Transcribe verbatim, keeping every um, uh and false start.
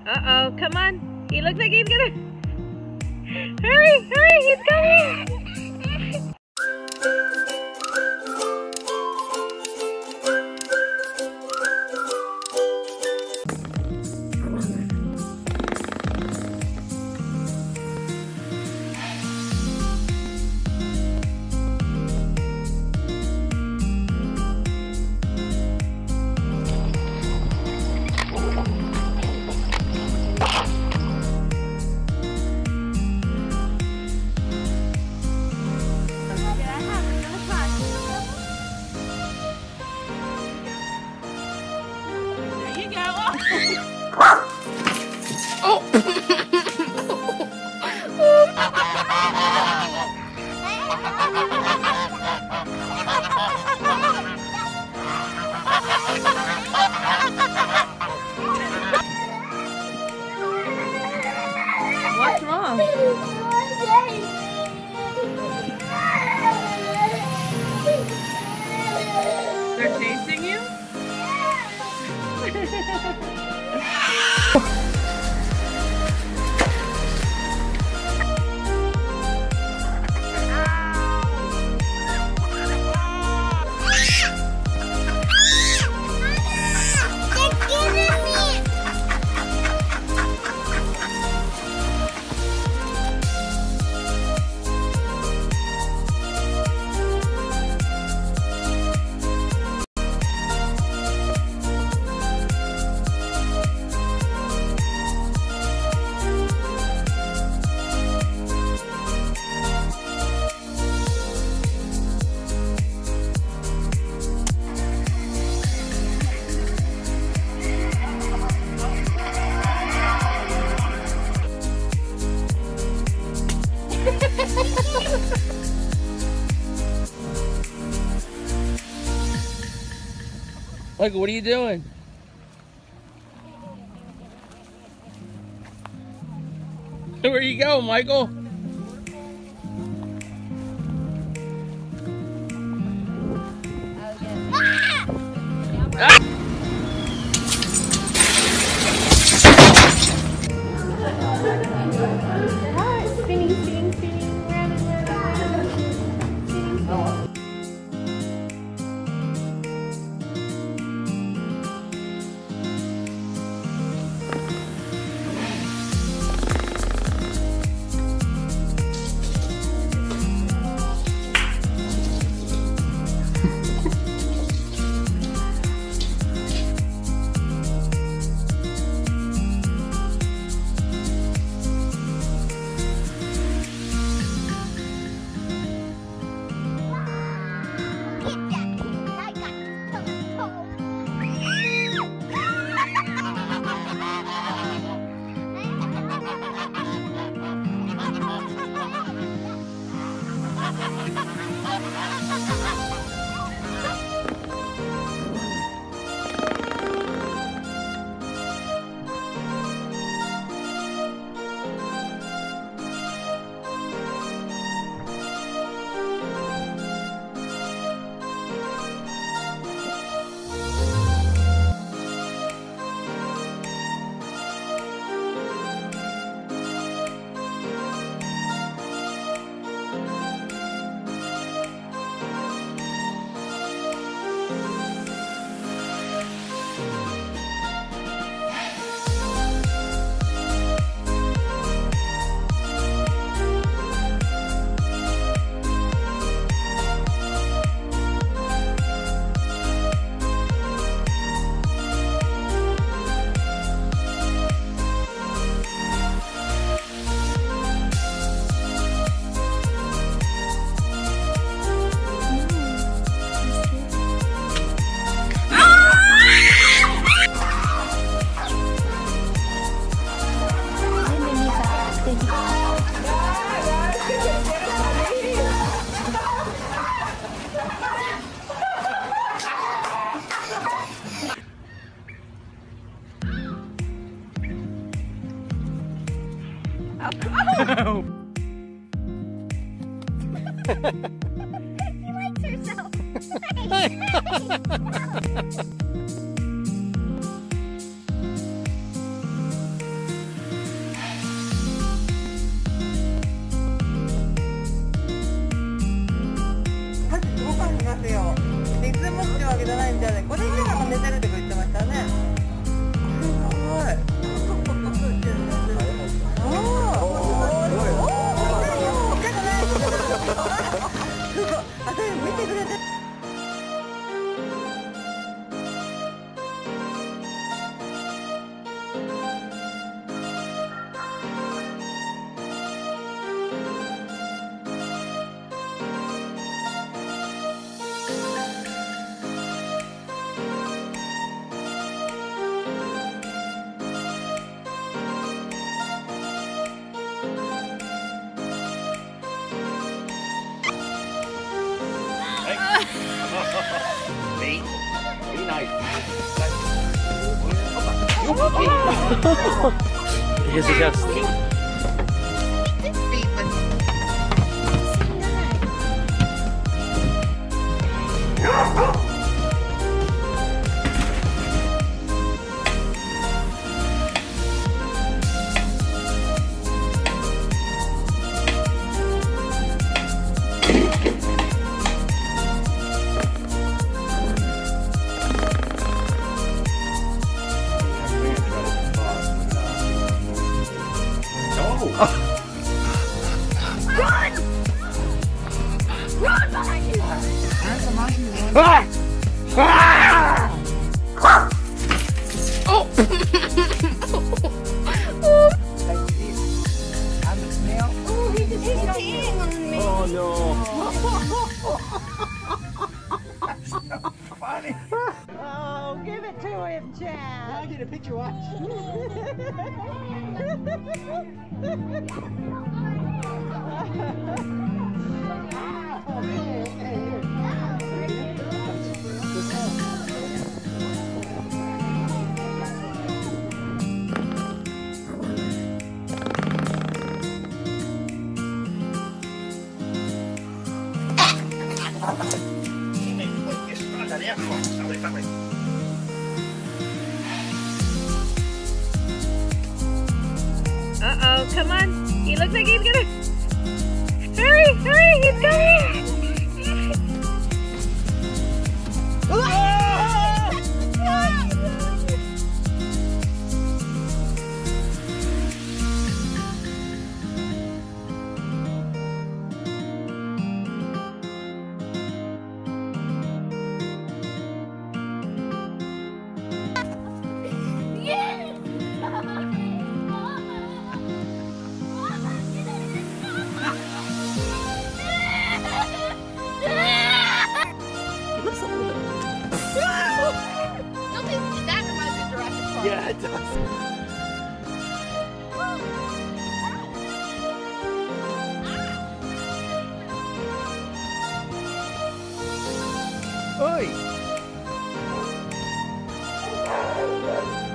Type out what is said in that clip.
Uh-oh, come on. He looks like he's gonna... Hurry, hurry, he's coming! What's wrong? They're chasing you? Michael, what are you doing? Where are you going, Michael? Ah! Spinning, spinning, spinning, round and round. Spinning, spinning. Oh. She likes herself. 寝てるとか言ってましたね。はい。ああ。あ、それ見てくれて。 Be, be nice. Yes, yes. Ah! Ah! Oh! Oh no! Funny. Oh, give it to him, Chad. I'll get a picture. Watch. Oh, man. Uh-oh, come on. He looks like he's gonna... Hurry, hurry, he's coming! Yeah, it does. Oi!